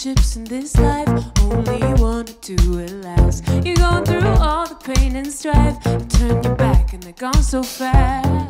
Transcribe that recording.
relationships in this life, only one or two will last. You're going through all the pain and strife, you turn your back and they're gone so fast.